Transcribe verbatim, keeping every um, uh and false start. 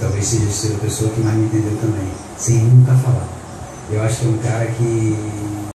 talvez seja a pessoa que mais me entendeu também, sem nunca falar. Eu acho que é um cara que